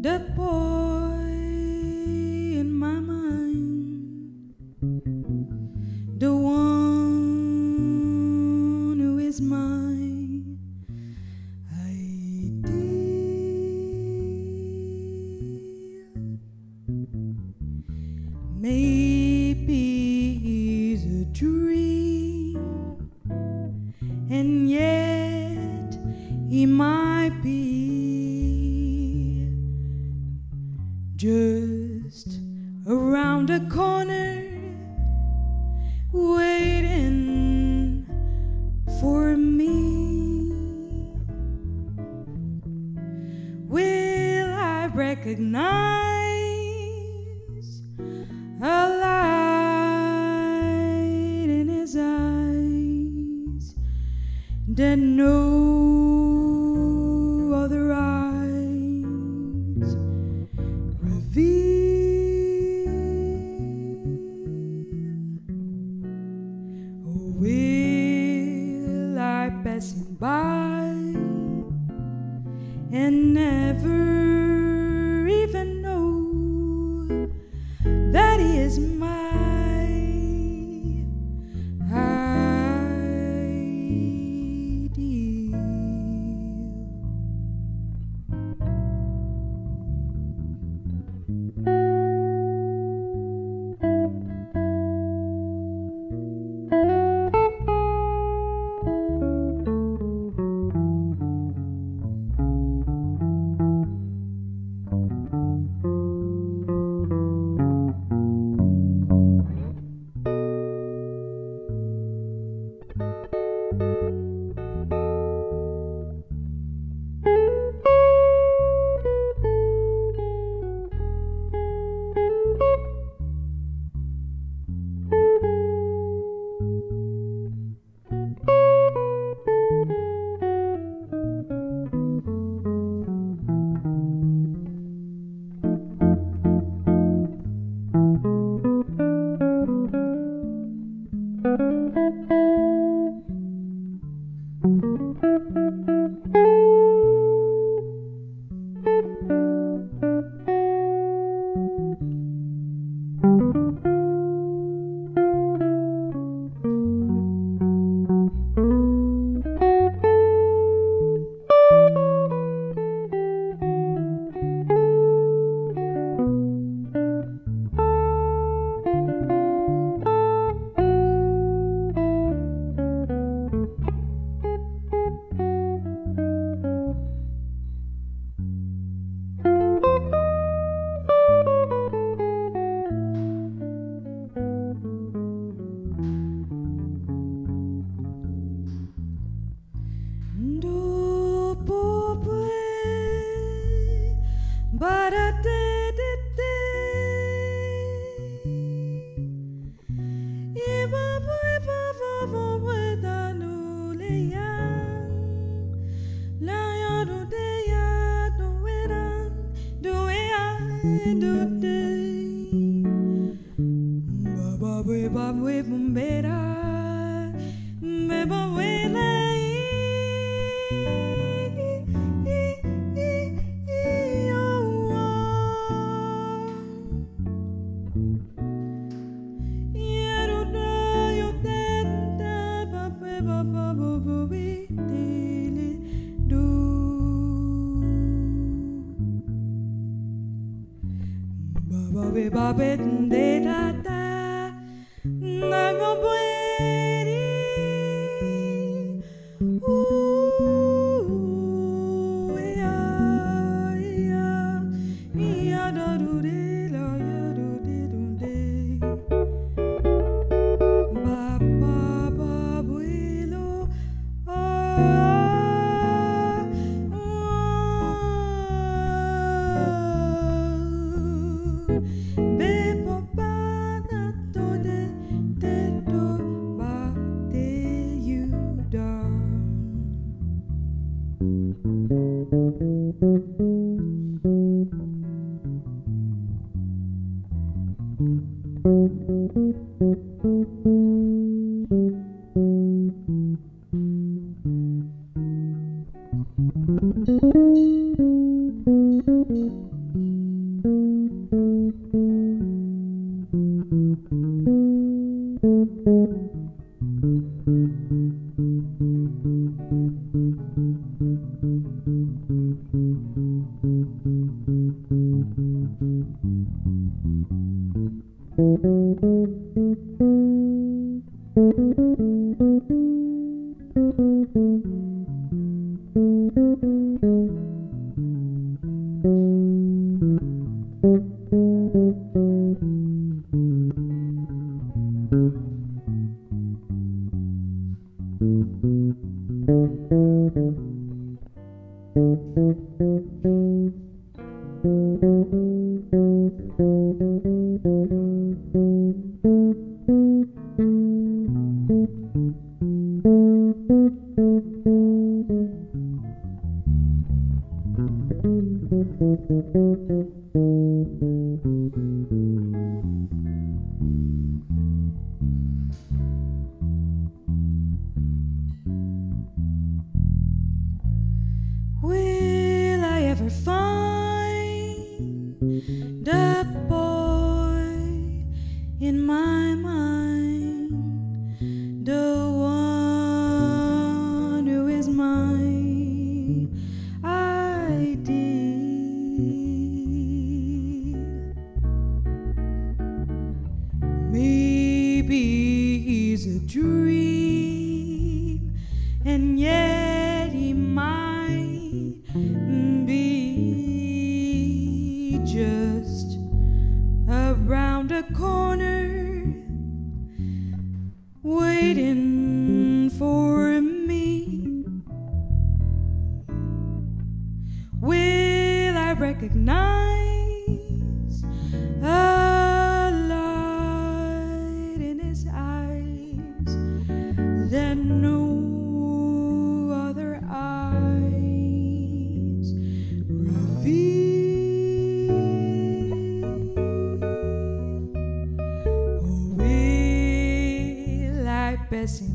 the boy in my mind, the one who is mine. Ideal. Maybe he's a dream, and yet he might be just around the corner, waiting for me. Will I recognize a light in his eyes that no other eyes reveal? Or will I pass him by and never even know that he is my ideal? Will I ever find a boy in my mind, the one who is my ideal? Maybe he's a dream, and yet he might be just around a corner, waiting for me. Will I recognize a light in his eyes that no other eyes reveal? Or will I pass him